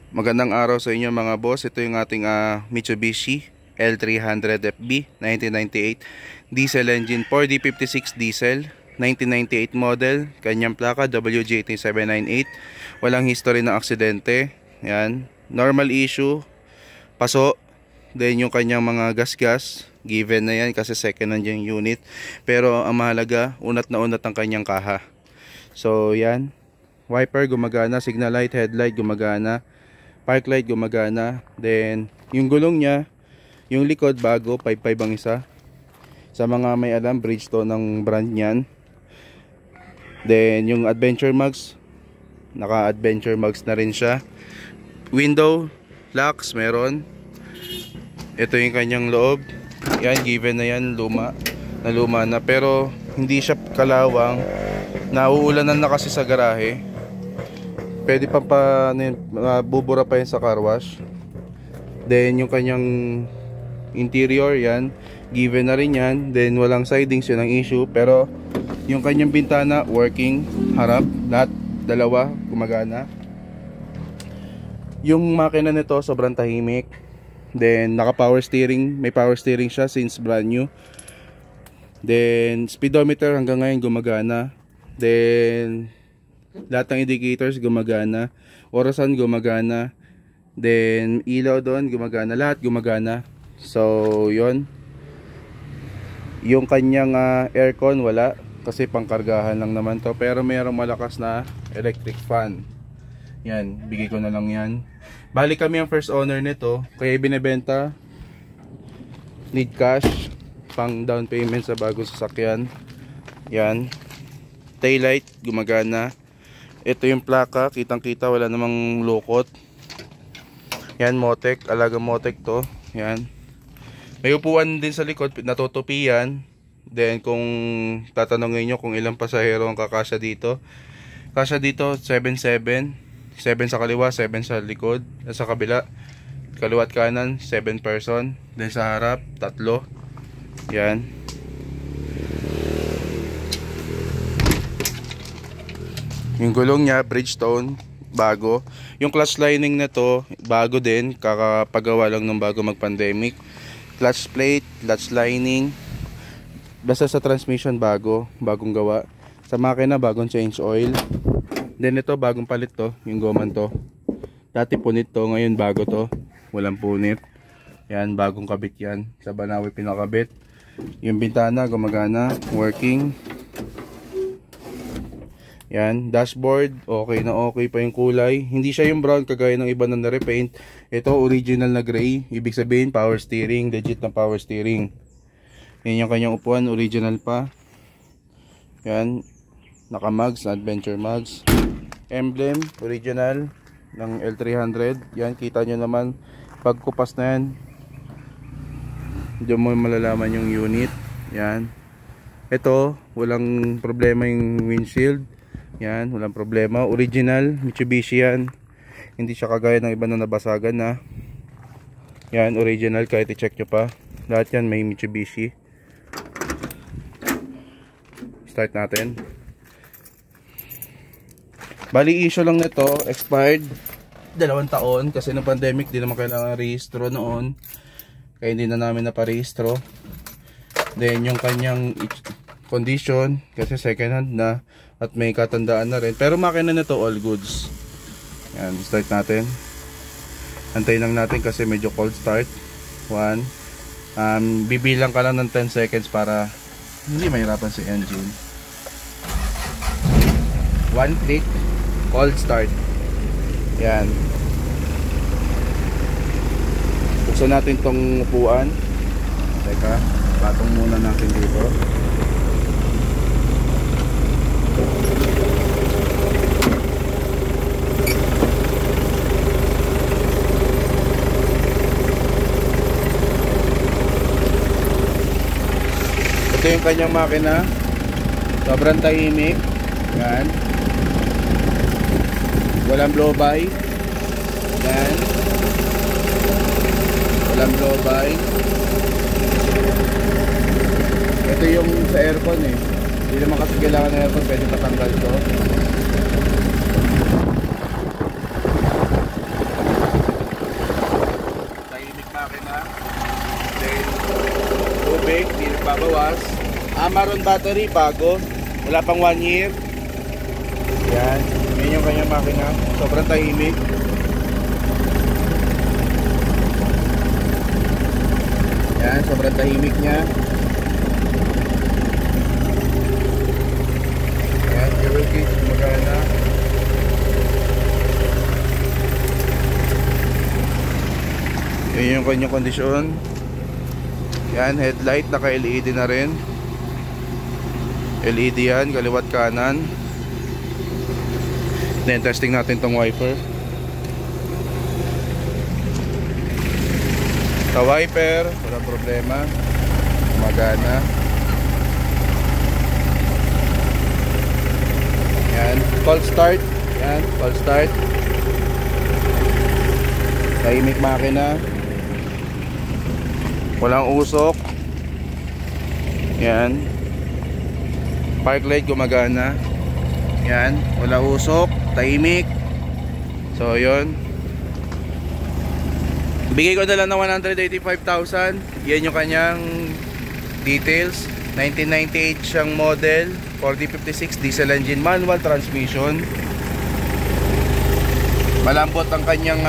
Magandang araw sa inyo mga boss. Ito yung ating Mitsubishi L300FB 1998 diesel engine 4D56 diesel 1998 model. Kanyang plaka WG18798. Walang history ng aksidente. Yan. Normal issue. Paso. Then yung kanyang mga gas-gas given na yan kasi second hand yung unit. Pero ang mahalaga, unat na unat ang kanyang kaha. So yan. Wiper gumagana, signal light, headlight gumagana, park light gumagana. Then yung gulong niya, yung likod bago, 5.5 ang isa. Sa mga may alam, Bridgestone ng brand niyan. Then yung adventure mugs, naka adventure mugs na rin siya. Window locks meron. Ito yung kanyang loob. Yan, given na yan, luma na pero hindi siya kalawang. Nauulanan na kasi sa garahe. Pwede pa bubura pa yan sa car wash. Then yung kanyang interior, yan given na rin yan. Then walang sidings, yun ang issue. Pero yung kanyang bintana working, harap, lahat dalawa gumagana. Yung makina nito sobrang tahimik. Then naka power steering, may power steering siya since brand new. Then speedometer hanggang ngayon gumagana. Then lahat ng indicators gumagana, orasan gumagana, then ilaw doon gumagana, lahat gumagana. So yon. Yung kanyang aircon wala kasi pangkargahan lang naman to, pero mayroong malakas na electric fan. Yan, bigay ko na lang yan. Bali kami ang first owner nito, kaya binebenta. Need cash pang down payment sa bagong sasakyan. Yan. Taillight gumagana. Ito yung plaka, kitang kita, wala namang lukot. Yan, Motec, alaga Motec to. Yan. May upuan din sa likod, natutupi yan. Then kung tatanungin nyo kung ilang pasahero ang kakasya dito, kasya dito 7-7, 7 sa kaliwa, 7 sa likod, sa kabila, kaliwa at kanan 7 person. Then sa harap 3. Yan. Yung gulong niya, Bridgestone, bago. Yung clutch lining na to, bago din, kakapagawa lang ng bago mag-pandemic. Clutch plate, clutch lining, basta sa transmission bago, bagong gawa. Sa makina, bagong change oil. Then ito, bagong palit to, yung goman to. Dati punit to, ngayon bago to, walang punit. Yan, bagong kabit yan. Sa Banawi pinakabit. Yung bintana, gumagana, working. Yan, dashboard, okay na okay pa yung kulay. Hindi siya yung brown kagaya ng iba na na-repaint. Ito, original na gray. Ibig sabihin, power steering, legit na power steering. Yan yung kanyang upuan, original pa. Yan, naka-mugs, adventure mugs. Emblem, original ng L300. Yan, kita nyo naman, pagkupas na yan, diyan mo malalaman yung unit. Yan. Ito, walang problema yung windshield. Yan, walang problema. Original, Mitsubishi yan. Hindi siya kagaya ng iba na nabasagan na. Yan, original kahit i-check nyo pa. Lahat yan may Mitsubishi. Start natin. Bali issue lang nito, expired 2 taon kasi ng pandemic, di naman kailangan rehistro noon. Kaya hindi na namin naparehistro. Then yung kanyang condition kasi second hand na at may katandaan na rin, pero makina na to all goods. Yan, start natin. Antayin lang natin kasi medyo cold start. 1 bibilang ka lang ng 10 seconds para hindi mahirapan si engine. 1 click, cold start. Yan, buksan natin tong upuan. Teka, patong muna natin dito. Ito yung kanyang makina, sobrang tahimik. Yan, walang blow by. Yan, walang blow by. Ito yung sa aircon eh. Hindi naman kasi kailangan ng aircon, pwede patanggal to. bawas. Amaron battery, bago. Wala pang 1 year. Yan. Yan yung kanyang makina. Sobrang tahimik. Yan, sobrang tahimik niya. Yan, fuel gauge, magana. Yan yung kanyang kondisyon. Yan, headlight, naka-LED na rin. LED yan, kaliwat kanan. Then testing natin tong wiper. Sa wiper, walang problema. Magana. Yan, call start. Yan, call start. Tahimik makina. Walang usok. Yan. Park light gumagana. Yan, wala usok, tahimik. So, yun. Bigay ko na lang ng 185,000. Yan yung kanyang details. 1998 siyang model, 4056 diesel engine, manual transmission. Malambot ang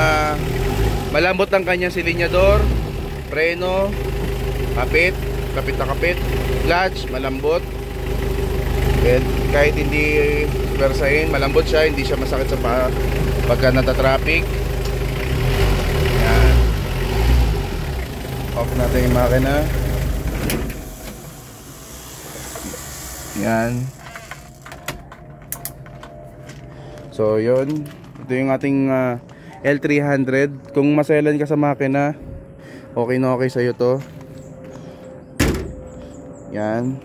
kanyang silinyador, preno, kapit na kapit, clutch, malambot. Kahit hindi persahin, malambot siya, hindi siya masakit sa pagka nata-traffic. Yan. Off natin yung makina. Yan. So yun, ito yung ating L300. Kung maselan ka sa makina, okay na okay sa'yo to. Yan,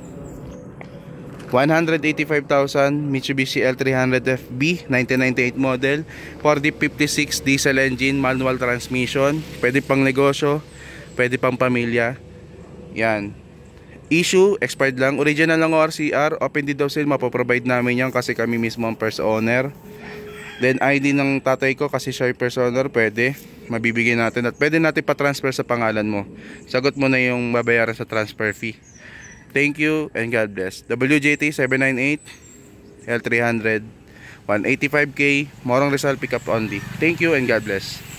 185,000 Mitsubishi L300 FB 1998 model, 4056 diesel engine, manual transmission. Pwede pang negosyo, pwede pang pamilya. Yan. Issue, expired lang. Original lang ORCR. Open deed of sale, mapoprovide namin yan kasi kami mismo ang first owner. Then ID ng tatay ko kasi siya yung first owner, pwede. Mabibigyan natin at pwede natin pa-transfer sa pangalan mo. Sagot mo na yung babayaran sa transfer fee. Thank you and God bless. WJT 798 L300 185K Morong Rizal, pick up only. Thank you and God bless.